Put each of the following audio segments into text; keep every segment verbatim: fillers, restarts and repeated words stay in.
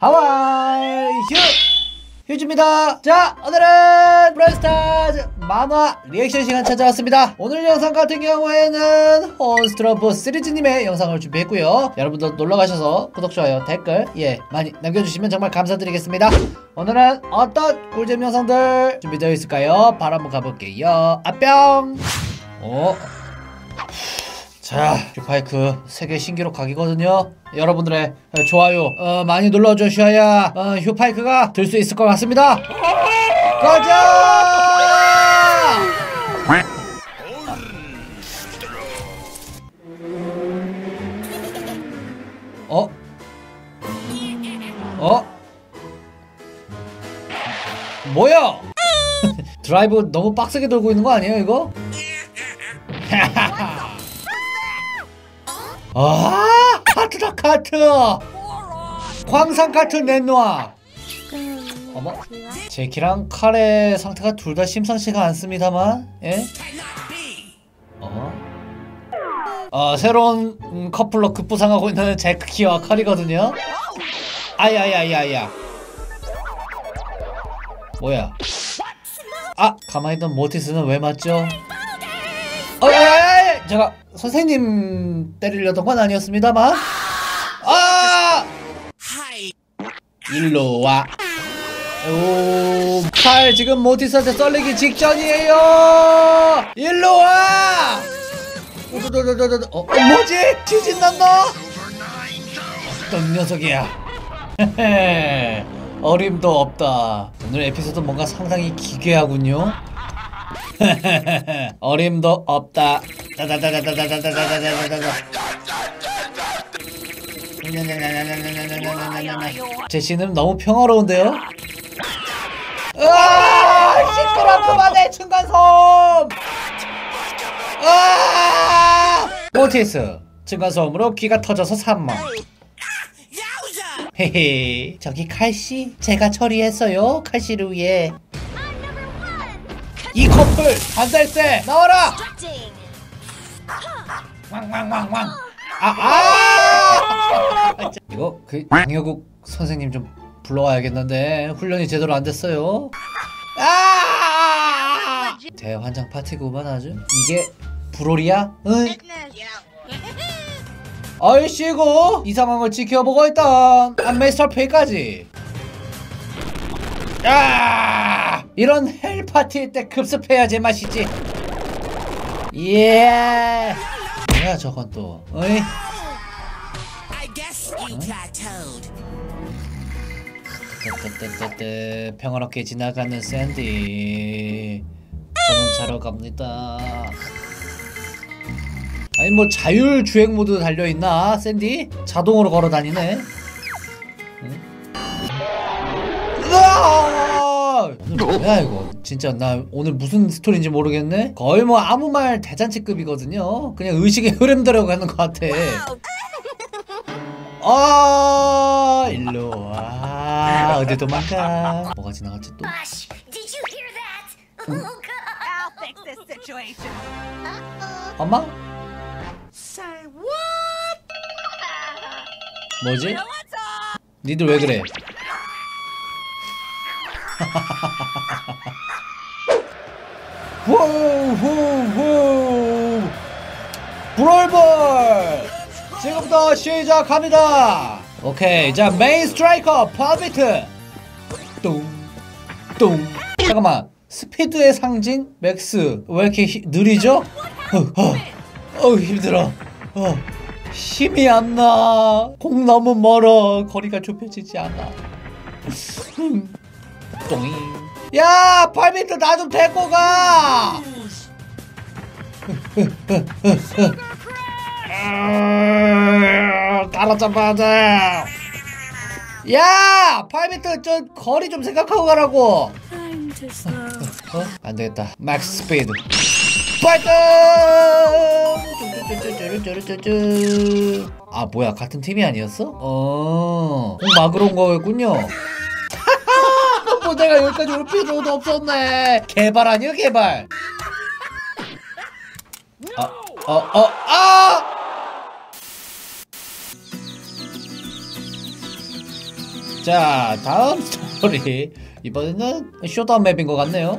하와이 휴! 휴즈입니다. 자, 오늘은 브레스타즈 만화 리액션 시간 찾아왔습니다. 오늘 영상 같은 경우에는 혼스트럼프 시리즈님의 영상을 준비했고요. 여러분도 놀러가셔서 구독, 좋아요, 댓글 예 많이 남겨주시면 정말 감사드리겠습니다. 오늘은 어떤 꿀잼 영상들 준비되어 있을까요? 바로 한번 가볼게요. 아뿅! 어? 자, 슈파이크 세계 신기록 각이거든요. 여러분들의 좋아요 어, 많이 눌러주셔야 어, 휴파이크가 들 수 있을 것 같습니다. 가자! 어? 어? 뭐야? 드라이브 너무 빡세게 돌고 있는 거 아니에요 이거? 아, 카트다 카트! 광산 카트 내놔! 어머? 제키랑 칼의 상태가 둘 다 심상치가 않습니다만, 예? 어? 어, 새로운 음, 커플로 급부상하고 있는 제키와 칼이거든요? 아야야야야. 뭐야? 아! 가만히 있던 모티스는 왜 맞죠? 어, 야, 제가 선생님 때리려던 건 아니었습니다만. 아! 일로 와. 오, 칼 지금 모티스한테 썰리기 직전이에요. 일로 와. 어, 어 뭐지? 지진 난다. 어떤 녀석이야? 어림도 없다. 오늘 에피소드 뭔가 상당히 기괴하군요. 어림도 없다. 제시는 너무 평화로운데요? 으아! 시끄러 그만해 층간섬! 으아! 모티스 층간소음으로 귀가 터져서 사망. 헤헤, 저기 칼씨 제가 처리했어요. 칼씨를 위해. 이 커플 반달세 나와라! 왕왕왕왕. 아, 아! 이거 그 강여국 선생님 좀 불러와야겠는데 훈련이 제대로 안 됐어요. 아! 대환장 파티구만 아주. 이게 불올이야? 응? 아이씨고 이 상황을 지켜보고 있던 안메이스터 페이까지. 아! 이런 헬 파티일 때 급습해야지 맛이지. 예. 뭐야 저건 또? 어이? 뜨뜨뜨뜨 평화롭게 지나가는 샌디. 저는 자러 갑니다. 아니 뭐 자율 주행 모드 달려 있나? 샌디? 자동으로 걸어 다니네. 응? 뭐야 이거 진짜. 나 오늘 무슨 스토리인지 모르겠네. 거의 뭐 아무 말 대잔치급이거든요. 그냥 의식의 흐름대로 가는 것 같아. 아 일로와. 어디 도망가. 뭐가 지나갔지 또? 응? 엄마? 뭐지? 니들 왜 그래? 호호호 브롤볼 지금부터 시작합니다. 오케이, 자 메인 스트라이커 팔비트. 뚱뚱. 잠깐만, 스피드의 상징 맥스 왜 이렇게 히, 느리죠? 어, 어, 어 힘들어. 어, 힘이 안 나. 공 너무 멀어. 거리가 좁혀지지 않아. 똥잉. 야, 팔비트 나 좀 데리고 가. 따라잡아야. 야, 팔비트 저 거리 좀 생각하고 가라고. 어? 안 되겠다. 맥스 스피드. 파이팅! 아 뭐야, 같은 팀이 아니었어? 어, 공 막으러 온 거였군요. 뭐 내가 여기까지 올 필요도 없었네. 개발 아니야 개발. 아, 어, 어, 아! 자, 다음 스토리. 이번에는 쇼다운 맵인 것 같네요.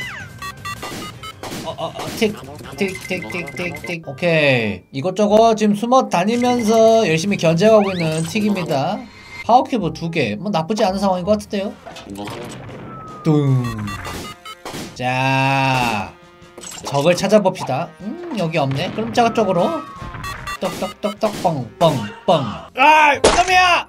어, 어, 어, 틱, 틱, 틱, 틱, 틱, 틱. 오케이. 이것저것 지금 숨어 다니면서 열심히 견제하고 있는 틱입니다. 파워큐브 두 개. 뭐 나쁘지 않은 상황인 것 같은데요. 뚱. 자, 적을 찾아봅시다. 음, 여기 없네. 그럼 자가 쪽으로. 떡떡떡떡 뻥뻥뻥. 아, 이놈이야!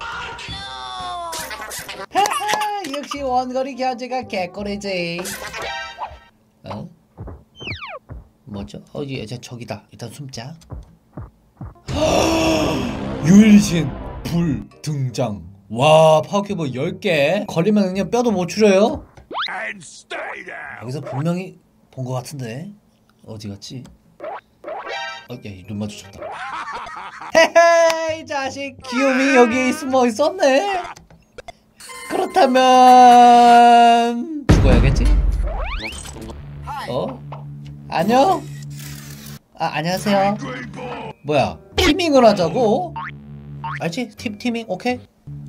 하하, 역시 원거리 견제가 개꿀이지. 어? 뭐죠? 어, 예, 저 저기다. 일단 숨자. 유일신 불 등장. 와, 파워큐브 열 개. 걸리면 그냥 뼈도 못 추려요? 여기서 분명히 본 것 같은데 어디 갔지? 어, 야, 눈 마주쳤다. 헤헤, 이 자식 귀요미 여기 숨어 있었네. 그렇다면 죽어야겠지? 어? 안녕? 아, 안녕하세요. 뭐야? 티밍을 하자고? 알지? 팀, 티밍, 오케이?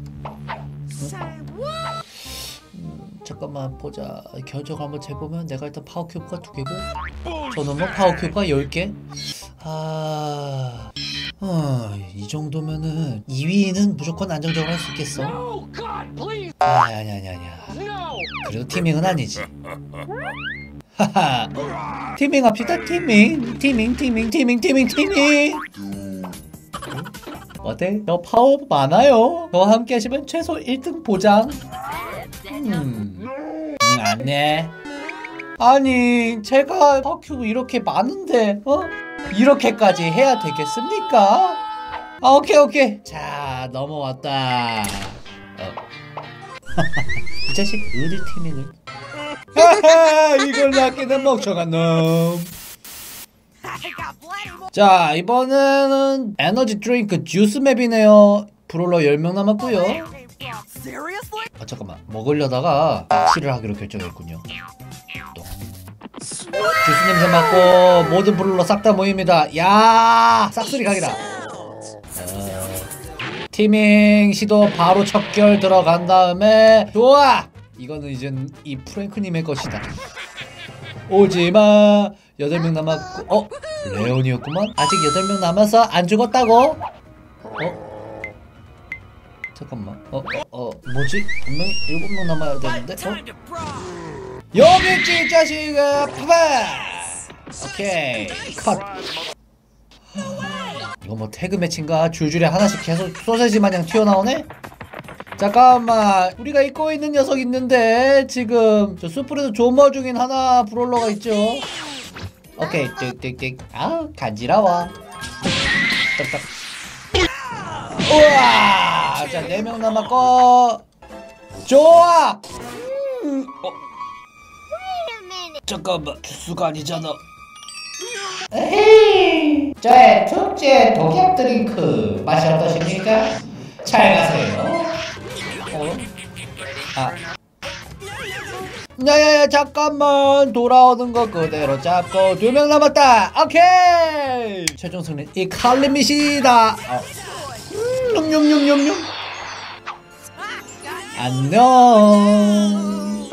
음, 잠깐만 보자. 견적을 한번 재보면 내가 일단 파워큐브가 두 개고 저놈은 파워큐브가 열 개? 아... 어, 이 정도면은 이 위는 무조건 안정적으로 할 수 있겠어. 아, 아니야 아니야 아니야. 그래도 티밍은 아니지. 하하. 티밍 합시다. 티밍 티밍 티밍 티밍 티밍 티밍. 어때? 너 파워 많아요. 너와 함께 하시면 최소 일 등 보장. 음, 음 안네. 아니 제가 파워큐브 이렇게 많은데 어? 이렇게까지 해야 되겠습니까? 아, 오케이 오케이. 자, 넘어왔다. 어. 이 자식 어디 티밍을. 하하, 이걸 낚이는 멍청한 놈. 자, 이번에는 에너지 드링크 주스 맵이네요. 브롤러 열 명 남았고요. 아, 잠깐만. 먹으려다가 낚시를 하기로 결정했군요. 주스 냄새 맡고 모든 브롤러 싹 다 모입니다. 야, 싹쓸이 각이다. 어, 티밍 시도 바로 척결 들어간 다음에 좋아. 이거는 이제 이 프랭크님의 것이다. 오지마. 여덟 명 남았고, 어? 레온이었구만? 아직 여덟 명 남아서 안 죽었다고? 어? 잠깐만. 어? 어? 뭐지? 분명히 일곱 명 남아야 되는데? 어? 여기 있지, 이 자식아! 파바! 오케이. 컷. 이거 뭐 태그 매치인가? 줄줄이 하나씩 계속 소세지 마냥 튀어나오네? 잠깐만, 우리가 입고 있는 녀석 있는데 지금 저 수풀에서 조모 중인 하나 브롤러가 있죠. 오케이, 띡띡띡. 아, 간지러워. 딱딱. 우와! 자, 네 명 남았고. 좋아! 음, 어. 잠깐만, 주스가 아니잖아. 에이, 저의 특제 독약 드링크 맛이 어떠십니까? 잘 가세요. 어? 아. 야야야, 잠깐만. 돌아오는 거 그대로 잡고 두 명 남았다. 오케이. 최종 승리 이 칼리밋이다. 어. 음, 냠냠냠냠냠. 안녕.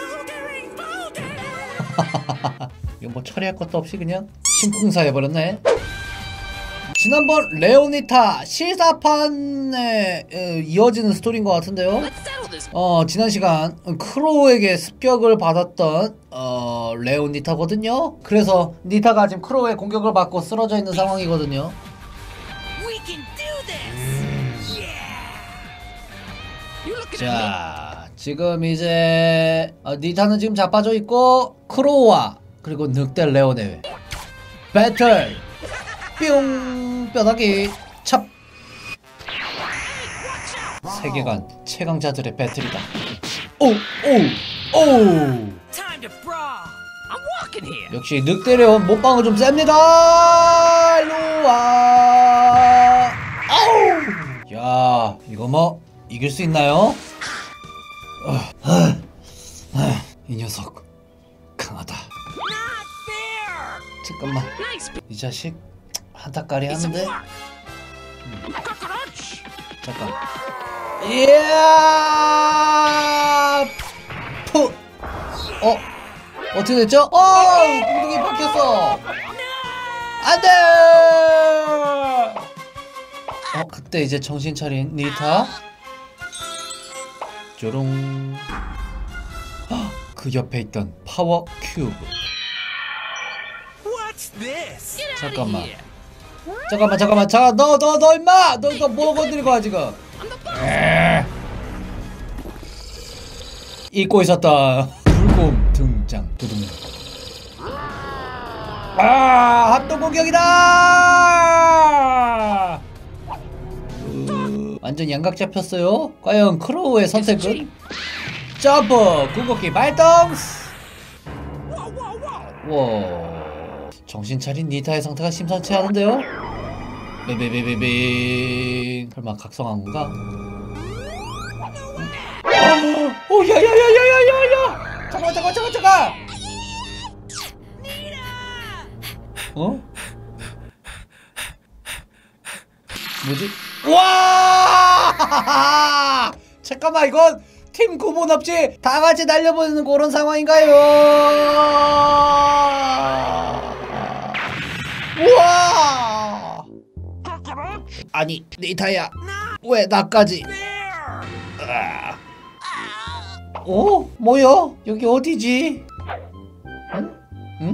이거 뭐 처리할 것도 없이 그냥 심쿵사 해버렸네. 지난번 레오니타 실사판에 에, 이어지는 스토리인 것 같은데요. 어, 지난 시간 크로우에게 습격을 받았던 어, 레오니타거든요. 그래서 니타가 지금 크로우의 공격을 받고 쓰러져 있는 상황이거든요. 음. 자, 지금 이제 어, 니타는 지금 자빠져 있고 크로우와 그리고 늑대 레오네 배틀 뿅 뼈다귀 찹. 세계관 최강자들의 배틀이다. 오! 오! 오! 역시 늑대 레온 몸빵은 좀 셉니다. 일로와. 아우! 야, 이거 뭐 이길 수 있나요? 어, 어, 어, 이 녀석 강하다. 잠깐만, 이 자식 한타까리 하는데. 음. 잠깐. 이야 푸 어? 어떻게 됐죠? 어! 엉덩이 박혔어! 안 돼! 어, 그때 이제 정신 차린 니타. 쪼롱. 헉, 그 옆에 있던 파워 큐브. 잠깐만. 잠깐만, 잠깐만. 자, 너, 너, 너, 임마! 너, 너 뭐 건드린 거야, 지금? 에. 잊고 있었다. 불곰 등장. 두둥. 아, 합동 공격이다! 으, 완전 양각 잡혔어요. 과연 크로우의 선택은? 점프! 궁극기 발동! 와, 정신 차린 니타의 상태가 심상치 않은데요? 베베베베베. 설마 각성한 건가? 어, 오, 야야야야야야야! 잠깐 잠깐 잠깐 잠깐! 어? 뭐지? 와! 잠깐만, 이건 팀 구분 없이 다 같이 날려보는 그런 상황인가요? 우와! 아니, 니타야, 왜 나까지? 어? 뭐야? 여기 어디지? 응? 응?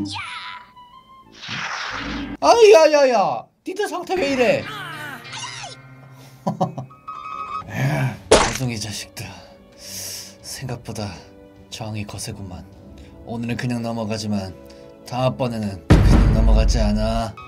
아야야야, 니타 상태 왜 이래? 죄송해 자식들. 생각보다 저항이 거세구만. 오늘은 그냥 넘어가지만 다음번에는 그냥 넘어가지 않아.